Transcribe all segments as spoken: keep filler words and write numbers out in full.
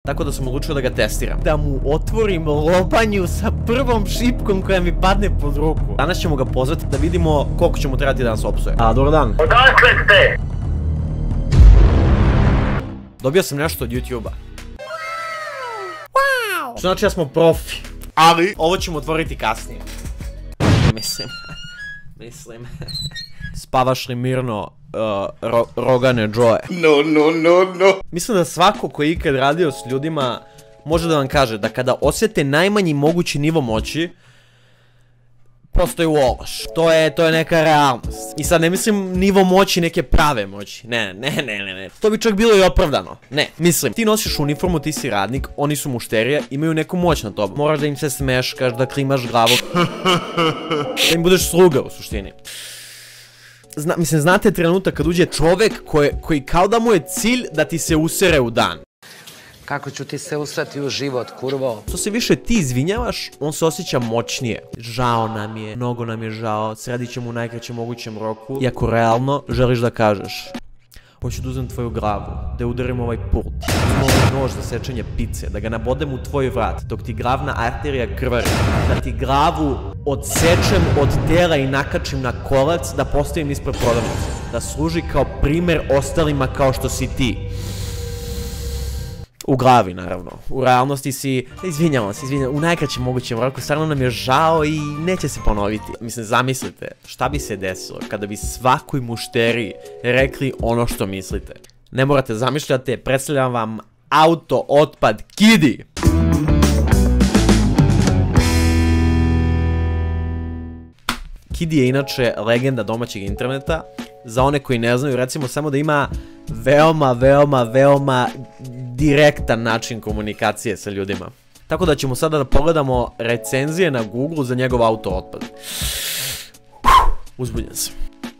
tako da sam odlučio da ga testiram. Da mu otvorim lobanju sa prvom šipkom koja mi padne pod ruku. Danas ćemo ga pozvati da vidimo koliko će mu trebati da nas opsuje. A, dobar dan. Odakle ste? Dobio sam nešto od YouTube-a. Što znači da smo profi. Ali Ovo ćemo otvoriti kasnije. Mislim. Mislim. Spavaš li mirno, uh, ro Rogane Joe? No, no, no, no. Mislim da svako ko je ikad radio s ljudima može da vam kaže da kada osjete najmanji mogući nivo moći, postoji ološ. To je, to je neka realnost. I sad ne mislim nivo moći neke prave moći. Ne, ne, ne, ne, ne. To bi čak bilo i opravdano. Ne, mislim. Ti nosiš uniformu, ti si radnik, oni su mušterije, imaju neku moć na tobom. Moraš da im se smeškaš, da klimaš glavu. Da im budeš sluga u suštini. Zna, mislim, znate trenutak kad uđe čovek koji, koji kao da mu je cilj da ti se usere u dan. Kako ću ti se usrati u život, kurvo? Što se više ti izvinjavaš, on se osjeća moćnije. Žao nam je, mnogo nam je žao, sredit ćemo u najkraćem mogućem roku. Iako realno želiš da kažeš: hoću da uzem tvoju glavu, da je udarim ovaj pult, uzmem nož za sečenje pice, da ga nabodem u tvoj vrat, dok ti glavna arterija krvari, da ti glavu odsečem od tela i nakačim na kolac, da postavim ispred prodavnice, da služi kao primer ostalima kao što si ti. U glavi, naravno. U realnosti si, izvinjavam se, izvinjavam, u najkraćem mogućem roku, stvarno nam je žao i neće se ponoviti. Mislim, zamislite, šta bi se desilo kada bi svakoj mušteriji rekli ono što mislite. Ne morate zamišljati, predstavljam vam auto otpad Kidi. Kidi je inače legenda domaćeg interneta. Za one koji ne znaju, recimo samo da ima veoma, veoma, veoma direktan način komunikacije sa ljudima. Tako da ćemo sada da pogledamo recenzije na Google za njegov auto otpad. Uzbudjen sam.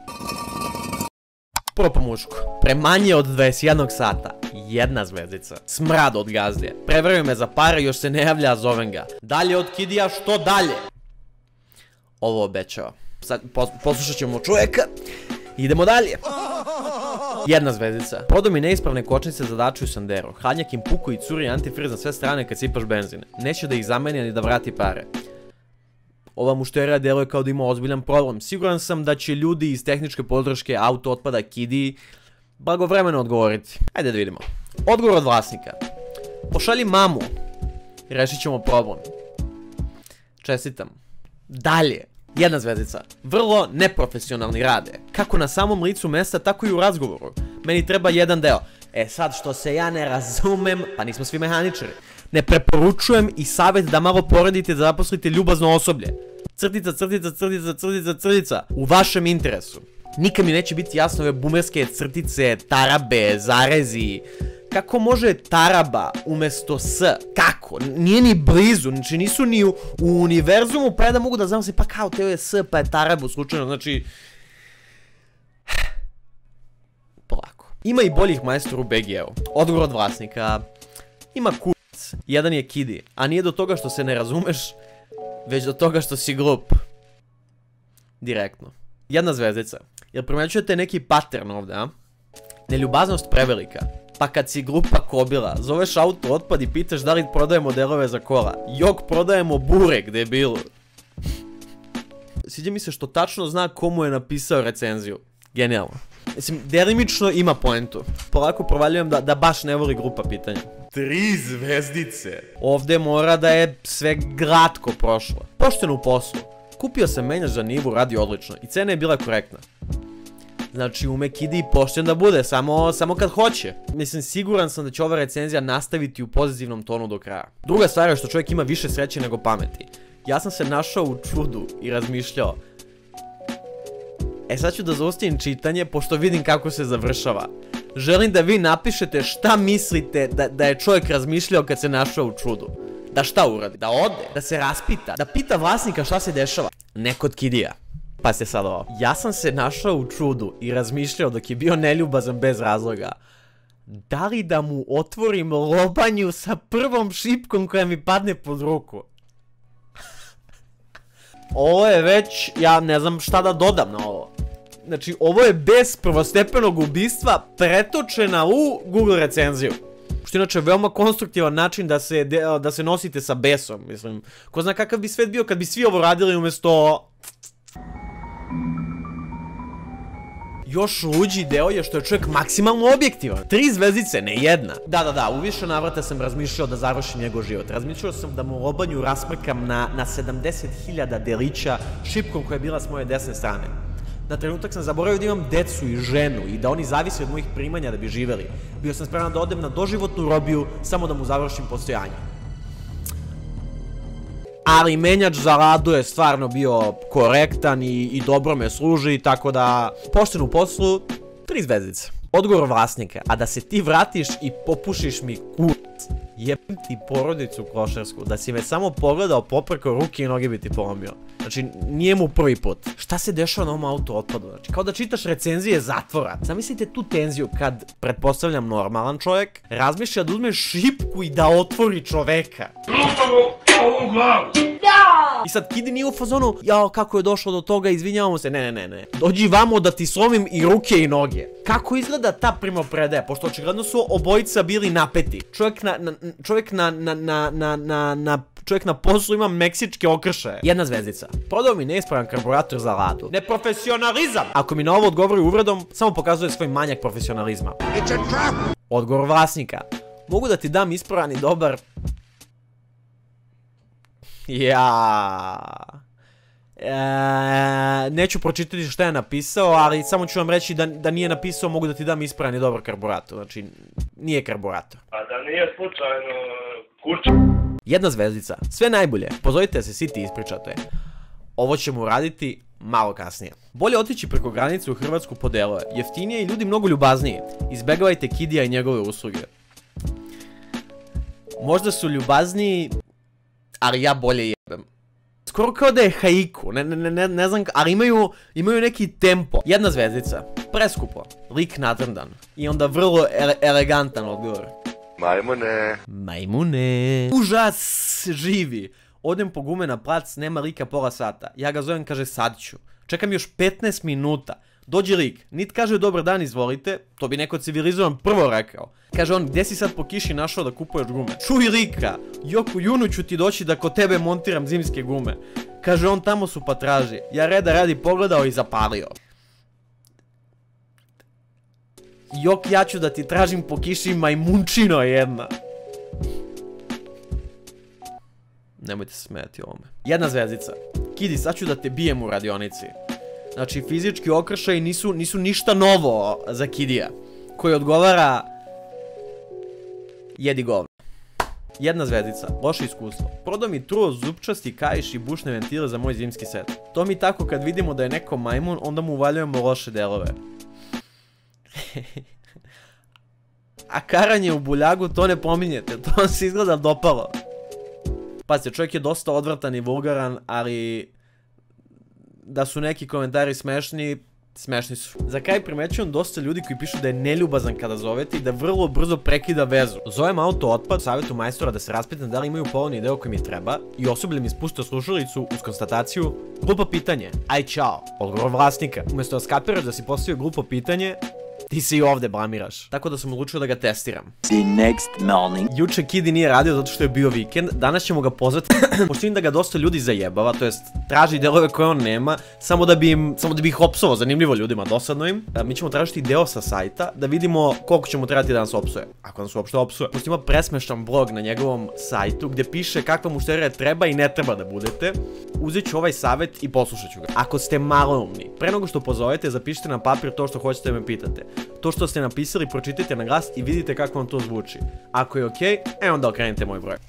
Prvo po mušku. Pre manje od dvadeset jednog sata. Jedna zvezdica. Smrad od gazdije. Prevario me za pare, još se ne javlja, zovem ga. Dalje od Kidija, što dalje? Ovo obećao. Sad poslušat ćemo čovjeka. Idemo dalje. Jedna zvezdica. Prodao mi neispravne kočnice za daču i Sandero. Hladnjak im puku i curi antifriz na sve strane kad sipaš benzin. Neće da ih zameni ni da vrati pare. Ova mušterija deluje kao da ima ozbiljan problem. Siguran sam da će ljudi iz tehničke podrške auto otpada Kidi blagovremeno odgovoriti. Ajde da vidimo. Odgovor od vlasnika. Pošalji mamu. Rešit ćemo problem. Čestitam. Dalje. Jedna zvezdica. Vrlo neprofesionalni rade. Kako na samom licu mesta, tako i u razgovoru. Meni treba jedan deo. E sad, što se ja ne razumem, pa nismo svi mehaničari. Ne preporučujem i savjet da malo poredite da zaposlite ljubazno osoblje. Crtica, crtica, crtica, crtica, crtica. U vašem interesu. Nikad mi neće biti jasno ove bumerske crtice, tarabe, zarezi. Kako može taraba umesto s? Kako? Nije ni blizu, znači nisu ni u, u univerzumu, pa ja da mogu da znam se, pa kao teo je s, pa je tarabu slučajno, znači... Polako. Ima i boljih majstora u B G U. Odgovor od vlasnika. Ima kurac. Jedan je Kidi, a nije do toga što se ne razumeš, već do toga što si glup. Direktno. Jedna zvezdica. Jel primećujete neki pattern ovdje, a? Neljubaznost prevelika. Pa kad si glupa kobila, zoveš auto otpad i pitaš da li prodajemo delove za kola. Jok, prodajemo burek, debilu. Sviđa mi se što tačno zna komu je napisao recenziju. Genijalno. Mislim, delimično ima poentu. Polako provaljujem da, da baš ne voli grupa pitanja. Tri zvezdice. Ovdje mora da je sve glatko prošlo. Pošteno u poslu. Kupio sam menjač za Nivu, radi odlično i cena je bila korektna. Znači ume Kidi pošten da bude, samo, samo kad hoće. Mislim, siguran sam da će ova recenzija nastaviti u pozitivnom tonu do kraja. Druga stvar je što čovjek ima više sreće nego pameti. Ja sam se našao u čudu i razmišljao. E sad ću da zaustavim čitanje pošto vidim kako se završava. Želim da vi napišete šta mislite da, da je čovjek razmišljao kad se našao u čudu. Da šta uradi? Da ode? Da se raspita? Da pita vlasnika šta se dešava? Ne kod Kidija. Pa ste sad ovo. Ja sam se našao u čudu i razmišljao dok je bio neljubazan bez razloga. Da li da mu otvorim lobanju sa prvom šipkom koja mi padne pod ruku? Ovo je već, ja ne znam šta da dodam na ovo. Znači, ovo je bez prvostepenog ubistva pretočena u Google recenziju. Što je inače veoma konstruktivan način da se, da se nosite sa besom, mislim. Ko zna kakav bi svet bio kad bi svi ovo radili umjesto... Još luđi deo je što je čovjek maksimalno objektivan. Tri zvezdice, ne jedna. Da, da, da, u više navrata sam razmišljao da završim njegov život. Razmišljao sam da mu lobanju rasmrkam na, na sedamdeset hiljada delića šipkom koja je bila s moje desne strane. Na trenutak sam zaboravio da imam decu i ženu i da oni zavise od mojih primanja da bi živeli. Bio sam spreman da odem na doživotnu robiju samo da mu završim postojanje. Ali menjač za Ladu je stvarno bio korektan i, i dobro me služi, tako da pošten u poslu, tri zvezdice. Odgovor vlasnika, a da se ti vratiš i popušiš mi kurac. Jebim ti porodicu klošarsku, da si me samo pogledao popreko ruke i noge bi ti polomio. Znači, nije mu prvi put. Šta se dešava na ovom auto otpadu? Znači, kao da čitaš recenzije zatvora. Zamislite tu tenziju kad, pretpostavljam normalan čovjek, razmišlja da uzme šipku i da otvori čoveka. Ovu glavu! I sad Kidi nije u fazonu, jao kako je došlo do toga, izvinjavamo se, ne ne ne ne. Dođi vamo da ti slomim i ruke i noge. Kako izgleda ta primopredaja, pošto očigledno su obojica bili napeti. Čovjek na, na, čovjek na, na, na, na, na, na, čovjek na poslu ima meksičke okršaje. Jedna zvezdica. Prodao mi neispravan karburator za Ladu. Neprofesionalizam! Ako mi na ovo odgovori uvredom, samo pokazuje svoj manjak profesionalizma. Odgovor vlasnika. Mogu da ti dam ispravan i dobar... Ja. E, neću pročitati šta je napisao, ali samo ću vam reći da, da nije napisao mogu da ti dam ispravan i dobar karburator. Znači, nije karburator. A da nije slučajno kurča. Jedna zvezdica. Sve najbolje. Pozovite se, svi ti ispričate. Ovo ćemo uraditi malo kasnije. Bolje otići preko granice u Hrvatsku po delove. Jeftinije i ljudi mnogo ljubazniji. Izbegavajte Kidija i njegove usluge. Možda su ljubazniji... ali ja bolje jebem. Skoro kao da je haiku, ne, ne, ne, ne znam, ali imaju, imaju neki tempo. Jedna zvezdica, preskupo, lik natrndan i onda vrlo ele, elegantan odgovor. Majmune. Majmune. Užas živi. Odem po gume na plac, nema lika pola sata. Ja ga zovem, kaže sad ću. Čekam još petnaest minuta. Dođe lik, nit kaže dobar dan izvolite, to bi neko civilizovan prvo rekao. Kaže on, gdje si sad po kiši našao da kupuješ gume? Čuj lika, Joku junu ću ti doći da kod tebe montiram zimske gume. Kaže on, tamo su pa traži. Ja reda radi pogledao i zapalio. Jok, ja ću da ti tražim po kiši majmunčino jedna. Nemojte se smijati ovome. Jedna zvezdica. Kidi, sad ću da te bijem u radionici. Znači, fizički okršaji nisu, nisu ništa novo za Kidija, koji odgovara... Jedi govno. Jedna zvezdica, loše iskustvo. Prodao mi truo zupčasti kaiš i bušne ventile za moj zimski set. To mi tako kad vidimo da je neko majmun, onda mu uvaljujemo loše delove. A karanje u buljagu, to ne pominjete, to vam se izgleda dopalo. Pazite, čovjek je dosta odvratan i vulgaran, ali... da su neki komentari smešni, smešni su. Za kraj primećujem dosta ljudi koji pišu da je neljubazan kada zovete i da vrlo brzo prekida vezu. Zovem auto otpad, savjetu majstora da se raspitam da li imaju polovni deo koji mi treba i osoblje mi spustio slušalicu uz konstataciju glupo pitanje, aj čao. Odgovor vlasnika. Umjesto da skapiraš da si postavio glupo pitanje, ti se i ovdje blamiraš. Tako da sam odlučio da ga testiram. The next morning. Juče Kidi nije radio zato što je bio vikend. Danas ćemo ga pozvati. Pošto vidim da ga dosta ljudi zajebava, to jest traži delove koje on nema, samo da bi im, samo da bi ih opsovao, zanimljivo ljudima, dosadno im. Mi ćemo tražiti deo sa sajta da vidimo koliko ćemo trebati da nas opsuje. Ako nas uopšte opsuje. Pošto ima presmešan blog na njegovom sajtu gdje piše kakva mušterija treba i ne treba da budete. Uzet ću ovaj savjet i poslušat ću ga. Ako ste maloumni, pre nego što pozovete, zapišite na papir to što hoćete da me pitate. To što ste napisali, pročitajte na glas i vidite kako vam to zvuči. Ako je okej, e onda okrenite moj broj.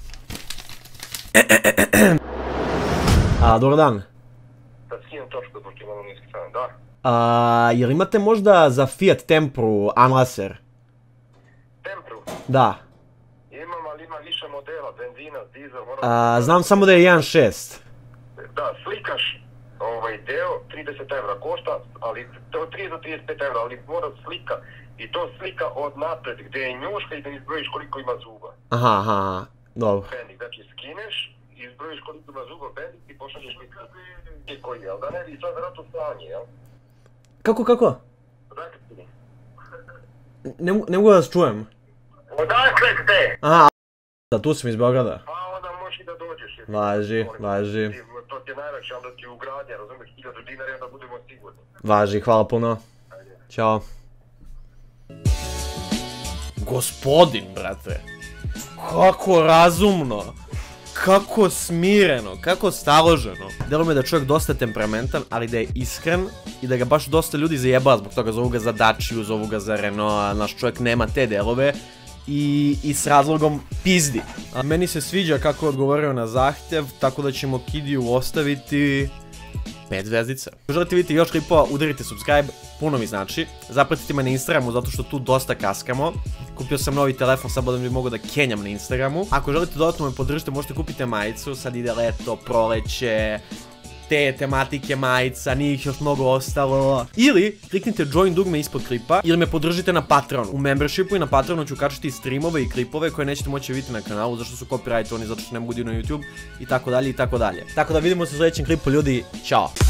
A, dobar dan. Sad skinem točku, pošto imamo niski strana, da. A, jel imate možda za Fiat Tempru Unlaser? Tempru? Da. Imam, ali ima više modela, benzina, dizel, moram... A, znam samo da je jedan šest. Da, slikaš ovaj deo, trideset evra košta, ali to trideset do trideset pet evra, ali mora slika i to slika od napred gdje je njuška i da izbrojiš koliko ima zuba. Aha, aha, dobro. Bendik, znači skineš, izbrojiš koliko ima zuba bendik i pošalješ slika. I koji je, ali da ne bi sad vratno stanje, jel? Kako, kako? Dakle, Ne, ne mogu da vas čujem. Odakle ste? Aha, da tu sam iz Beograda. A onda možeš i da dođeš. Važi, važi. To ti je najveće, onda ti ugradnja, razumiješ, hiljadu dinara i onda budemo sigurni. Važi, hvala puno. Ćao. Gospodin, brate. Kako razumno. Kako smireno, kako staloženo. Delo mi je da je čovjek dosta temperamentan, ali da je iskren i da ga baš dosta ljudi zajebava zbog toga, zovu ga za Dačiju, zovu ga za Renault, naš čovjek nema te delove i, i s razlogom pizdi. A meni se sviđa kako je odgovorio na zahtjev, tako da ćemo Kidiju ostaviti pet zvezdica. Ako želite vidjeti još klipova, udarite subscribe, puno mi znači. Zapratite me na Instagramu zato što tu dosta kaskamo. Kupio sam novi telefon, sad budem li mogu da kenjam na Instagramu. Ako želite dodatno me podržite, možete kupiti majicu, sad ide leto, proleće, te tematike majica, nije ih još mnogo ostalo. Ili kliknite join dugme ispod klipa, ili me podržite na Patreonu. U membershipu i na Patreonu ću kačiti streamove i klipove koje nećete moći vidjeti na kanalu, zašto su copyrightovani, zato što ne mogu da idu na YouTube i tako dalje i tako dalje. Tako da vidimo se u sljedećem klipu, ljudi, ćao!